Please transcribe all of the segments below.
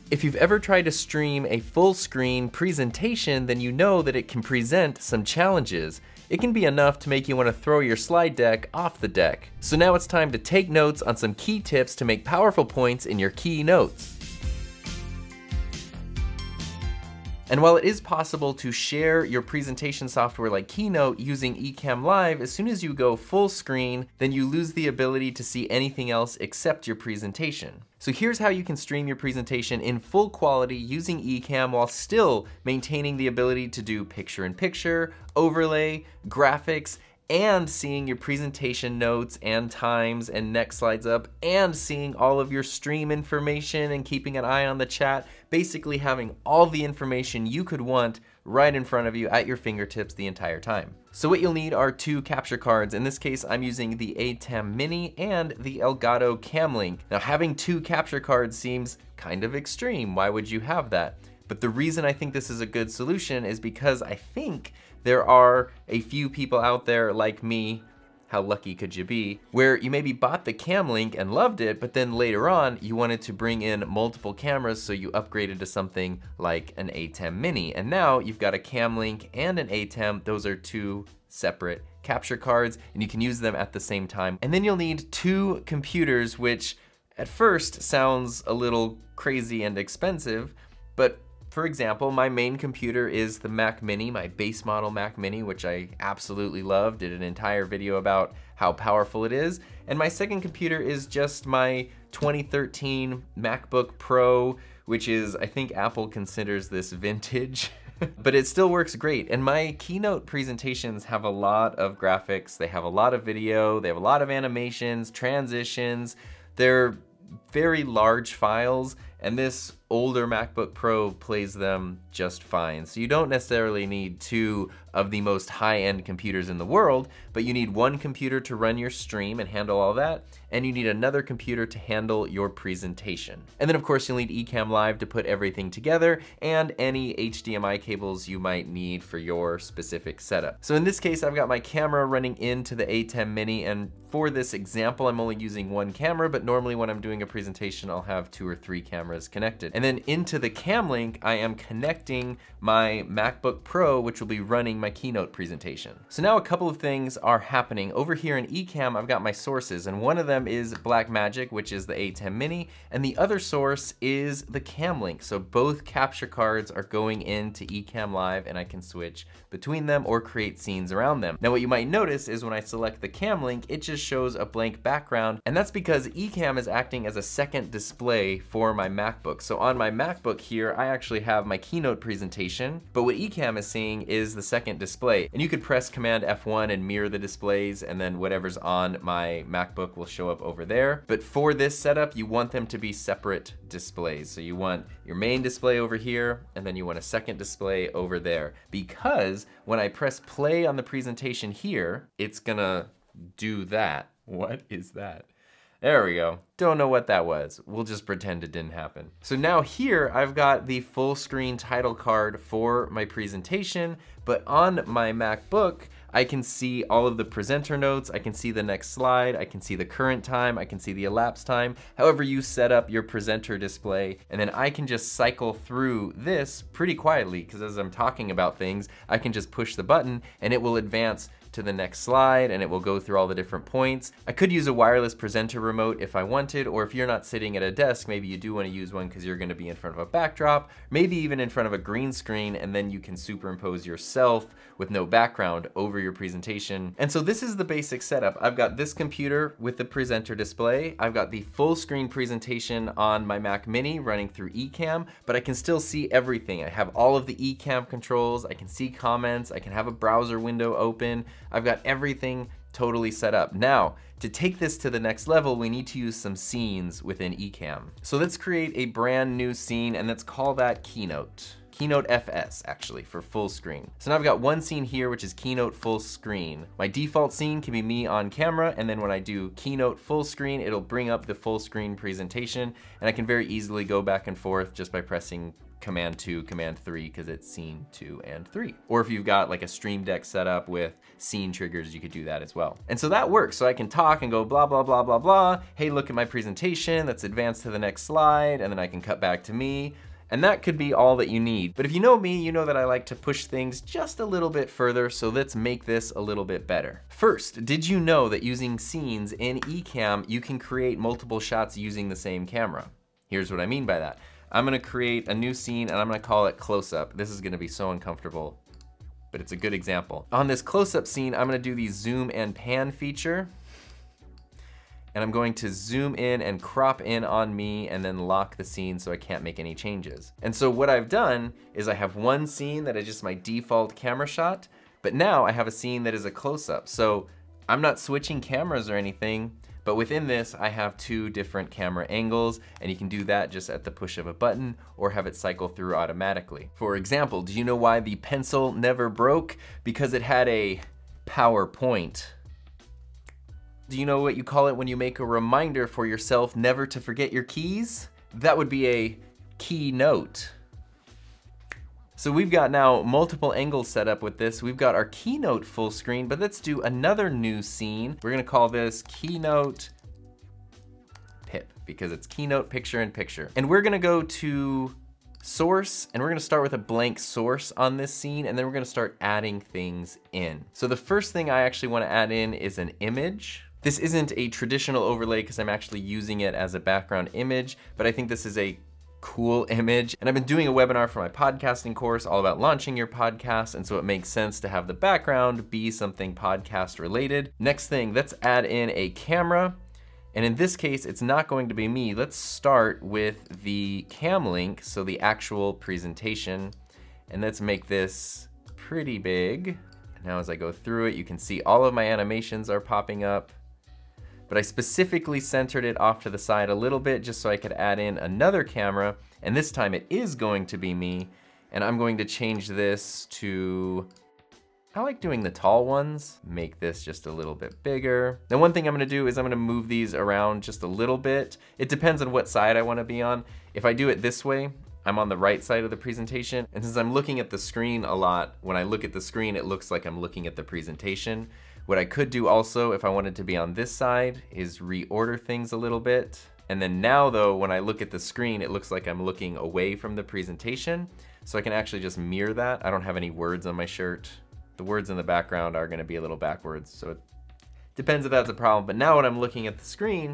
If you've ever tried to stream a full screen presentation, then you know that it can present some challenges. It can be enough to make you want to throw your slide deck off the deck. So now it's time to take notes on some key tips to make powerful points in your keynotes. And while it is possible to share your presentation software like Keynote using Ecamm Live, as soon as you go full screen, then you lose the ability to see anything else except your presentation. So here's how you can stream your presentation in full quality using Ecamm while still maintaining the ability to do picture-in-picture, overlay, graphics, and seeing your presentation notes and times and next slides up, and seeing all of your stream information and keeping an eye on the chat, basically having all the information you could want right in front of you at your fingertips the entire time. So what you'll need are two capture cards. In this case, I'm using the ATEM Mini and the Elgato CamLink. Now, having two capture cards seems kind of extreme. Why would you have that? But the reason I think this is a good solution is because I think there are a few people out there like me, how lucky could you be, where you maybe bought the CamLink and loved it, but then later on you wanted to bring in multiple cameras, so you upgraded to something like an ATEM Mini. And now you've got a CamLink and an ATEM. Those are two separate capture cards, and you can use them at the same time. And then you'll need two computers, which at first sounds a little crazy and expensive, but for example, my main computer is the Mac Mini, my base model Mac Mini, which I absolutely love, did an entire video about how powerful it is. And my second computer is just my 2013 MacBook Pro, which is, I think Apple considers this vintage, but it still works great. And my Keynote presentations have a lot of graphics, they have a lot of video, they have a lot of animations, transitions, they're very large files, and this older MacBook Pro plays them just fine. So you don't necessarily need two of the most high-end computers in the world, but you need one computer to run your stream and handle all that, and you need another computer to handle your presentation. And then of course you'll need Ecamm Live to put everything together, and any HDMI cables you might need for your specific setup. So in this case, I've got my camera running into the ATEM Mini, and for this example, I'm only using one camera, but normally when I'm doing a presentation, I'll have 2 or 3 cameras connected. And then into the CamLink, I am connecting my MacBook Pro, which will be running my Keynote presentation. So now a couple of things are happening. Over here in Ecamm, I've got my sources, and one of them is Blackmagic, which is the ATEM Mini, and the other source is the CamLink. So both capture cards are going into Ecamm Live, and I can switch between them or create scenes around them. Now what you might notice is when I select the CamLink, it just shows a blank background, and that's because Ecamm is acting as a second display for my MacBook. So on my MacBook here, I actually have my Keynote presentation, but what Ecamm is seeing is the second display. And you could press Command F1 and mirror the displays, and then whatever's on my MacBook will show up over there. But for this setup, you want them to be separate displays. So you want your main display over here, and then you want a second display over there. Because when I press play on the presentation here, it's gonna do that. What is that? There we go. Don't know what that was. We'll just pretend it didn't happen. So now here I've got the full screen title card for my presentation, but on my MacBook, I can see all of the presenter notes, I can see the next slide, I can see the current time, I can see the elapsed time, however you set up your presenter display, and then I can just cycle through this pretty quietly, because as I'm talking about things, I can just push the button and it will advance to the next slide, and it will go through all the different points. I could use a wireless presenter remote if I wanted, or if you're not sitting at a desk, maybe you do want to use one because you're going to be in front of a backdrop, maybe even in front of a green screen, and then you can superimpose yourself with no background over your presentation. And so this is the basic setup. I've got this computer with the presenter display, I've got the full screen presentation on my Mac Mini running through Ecamm, but I can still see everything. I have all of the Ecamm controls, I can see comments, I can have a browser window open, I've got everything totally set up. Now, to take this to the next level, we need to use some scenes within Ecamm. So let's create a brand new scene, and let's call that Keynote. Keynote FS, actually, for full screen. So now I've got one scene here, which is Keynote full screen. My default scene can be me on camera, and then when I do Keynote full screen, it'll bring up the full screen presentation, and I can very easily go back and forth just by pressing Command 2, Command 3, because it's scene 2 and 3. Or if you've got like a Stream Deck setup with scene triggers, you could do that as well. And so that works. So I can talk and go blah, blah, blah, blah, blah. Hey, look at my presentation. Let's advance to the next slide. And then I can cut back to me. And that could be all that you need. But if you know me, you know that I like to push things just a little bit further, so let's make this a little bit better. First, did you know that using scenes in Ecamm, you can create multiple shots using the same camera? Here's what I mean by that. I'm gonna create a new scene and I'm gonna call it close-up. This is gonna be so uncomfortable, but it's a good example. On this close-up scene, I'm gonna do the zoom and pan feature, and I'm going to zoom in and crop in on me and then lock the scene so I can't make any changes. And so what I've done is I have one scene that is just my default camera shot, but now I have a scene that is a close-up. So I'm not switching cameras or anything, but within this, I have two different camera angles, and you can do that just at the push of a button or have it cycle through automatically. For example, do you know why the pencil never broke? Because it had a PowerPoint. Do you know what you call it when you make a reminder for yourself never to forget your keys? That would be a keynote. So we've got now multiple angles set up with this. We've got our Keynote full screen, but let's do another new scene. We're gonna call this Keynote Pip, because it's Keynote picture in picture. And we're gonna go to source, and we're gonna start with a blank source on this scene, and then we're gonna start adding things in. So the first thing I actually wanna add in is an image. This isn't a traditional overlay because I'm actually using it as a background image, but I think this is a cool image. And I've been doing a webinar for my podcasting course all about launching your podcast, and so it makes sense to have the background be something podcast related. Next thing, let's add in a camera. And in this case, it's not going to be me. Let's start with the CamLink, so the actual presentation. And let's make this pretty big. And now as I go through it, you can see all of my animations are popping up. But I specifically centered it off to the side a little bit just so I could add in another camera, and this time it is going to be me, and I'm going to change this to, I like doing the tall ones, make this just a little bit bigger. Now one thing I'm gonna do is I'm gonna move these around just a little bit. It depends on what side I wanna be on. If I do it this way, I'm on the right side of the presentation, and since I'm looking at the screen a lot, when I look at the screen, it looks like I'm looking at the presentation. What I could do also, if I wanted to be on this side, is reorder things a little bit. And then now though, when I look at the screen, it looks like I'm looking away from the presentation. So I can actually just mirror that. I don't have any words on my shirt. The words in the background are gonna be a little backwards, so it depends if that's a problem. But now when I'm looking at the screen,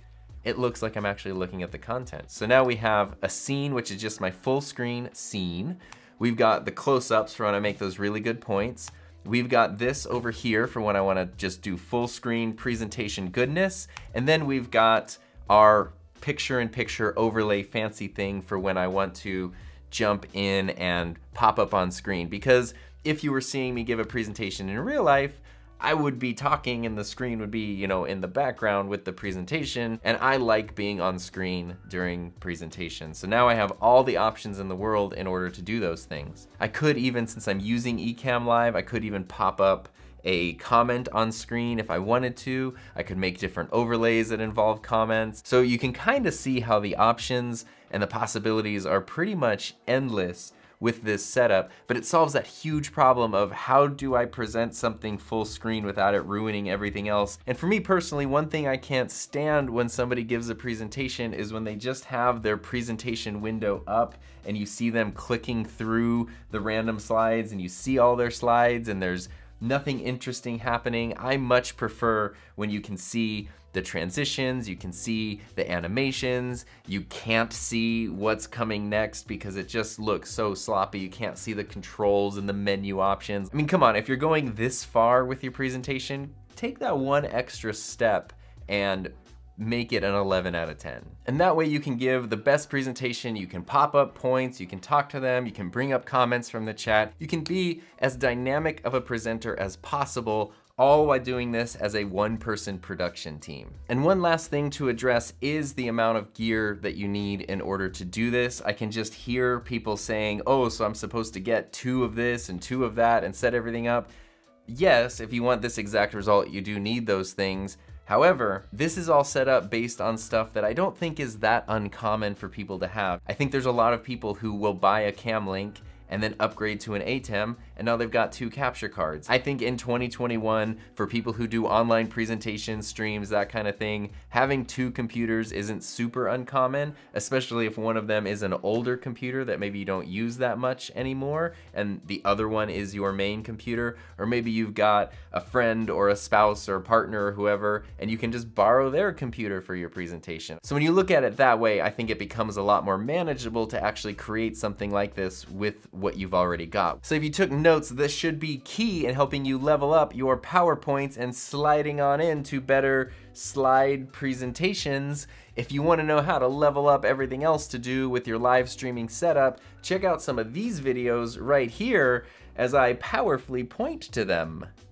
it looks like I'm actually looking at the content. So now we have a scene, which is just my full screen scene. We've got the close-ups for when I make those really good points. We've got this over here for when I wanna just do full screen presentation goodness. And then we've got our picture-in-picture overlay fancy thing for when I want to jump in and pop up on screen. Because if you were seeing me give a presentation in real life, I would be talking and the screen would be, you know, in the background with the presentation, and I like being on screen during presentations. So now I have all the options in the world in order to do those things. I could even, since I'm using Ecamm Live, I could even pop up a comment on screen if I wanted to. I could make different overlays that involve comments. So you can kind of see how the options and the possibilities are pretty much endless with this setup, but it solves that huge problem of how do I present something full screen without it ruining everything else. And for me personally, one thing I can't stand when somebody gives a presentation is when they just have their presentation window up and you see them clicking through the random slides and you see all their slides and there's nothing interesting happening. I much prefer when you can see the transitions, you can see the animations, you can't see what's coming next because it just looks so sloppy. You can't see the controls and the menu options. I mean, come on, if you're going this far with your presentation, take that one extra step and make it an 11 out of 10. And that way you can give the best presentation, you can pop up points, you can talk to them, you can bring up comments from the chat, you can be as dynamic of a presenter as possible, all while doing this as a one-person production team. And one last thing to address is the amount of gear that you need in order to do this. I can just hear people saying, oh, so I'm supposed to get 2 of this and 2 of that and set everything up. Yes, if you want this exact result, you do need those things. However, this is all set up based on stuff that I don't think is that uncommon for people to have. I think there's a lot of people who will buy a CamLink and then upgrade to an ATEM, and now they've got 2 capture cards. I think in 2021, for people who do online presentations, streams, that kind of thing, having 2 computers isn't super uncommon, especially if one of them is an older computer that maybe you don't use that much anymore, and the other one is your main computer, or maybe you've got a friend or a spouse or a partner or whoever, and you can just borrow their computer for your presentation. So when you look at it that way, I think it becomes a lot more manageable to actually create something like this with what you've already got. So if you took notes, this should be key in helping you level up your PowerPoints and sliding on into better slide presentations. If you want to know how to level up everything else to do with your live streaming setup, check out some of these videos right here as I powerfully point to them.